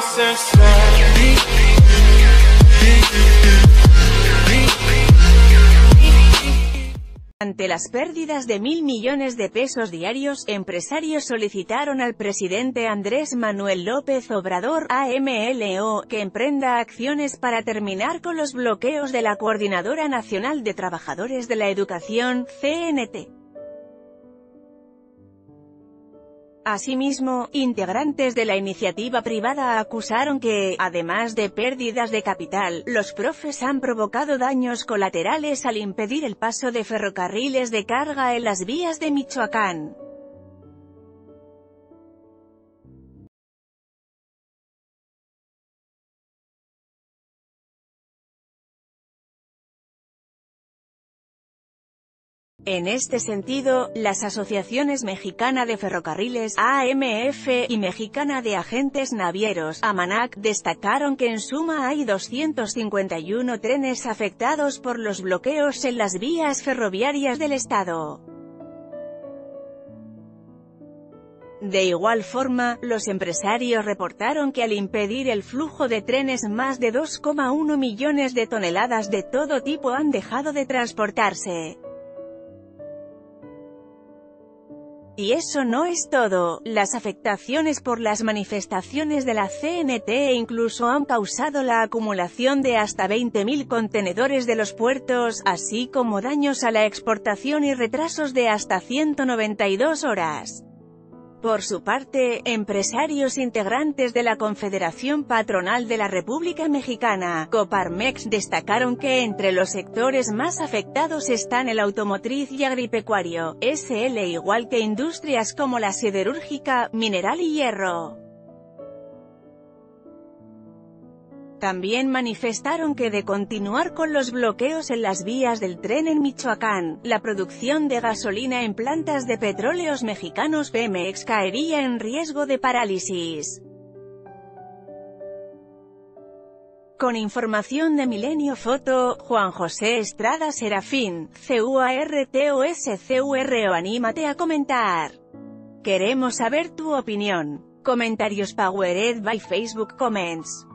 Ante las pérdidas de 1.000 millones de pesos diarios, empresarios solicitaron al presidente Andrés Manuel López Obrador, AMLO, que emprenda acciones para terminar con los bloqueos de la Coordinadora Nacional de Trabajadores de la Educación, CNT. Asimismo, integrantes de la iniciativa privada acusaron que, además de pérdidas de capital, los profes han provocado daños colaterales al impedir el paso de ferrocarriles de carga en las vías de Michoacán. En este sentido, las asociaciones Mexicana de Ferrocarriles, AMF, y Mexicana de Agentes Navieros, AMANAC, destacaron que en suma hay 251 trenes afectados por los bloqueos en las vías ferroviarias del estado. De igual forma, los empresarios reportaron que al impedir el flujo de trenes, más de 2,1 millones de toneladas de todo tipo han dejado de transportarse. Y eso no es todo, las afectaciones por las manifestaciones de la CNT incluso han causado la acumulación de hasta 20.000 contenedores de los puertos, así como daños a la exportación y retrasos de hasta 192 horas. Por su parte, empresarios integrantes de la Confederación Patronal de la República Mexicana, Coparmex, destacaron que entre los sectores más afectados están el automotriz y agropecuario, SL, igual que industrias como la siderúrgica, mineral y hierro. También manifestaron que de continuar con los bloqueos en las vías del tren en Michoacán, la producción de gasolina en plantas de petróleos mexicanos Pemex caería en riesgo de parálisis. Con información de Milenio Foto, Juan José Estrada Serafín, CUARTOSCURO. Anímate a comentar. Queremos saber tu opinión. Comentarios powered by Facebook Comments.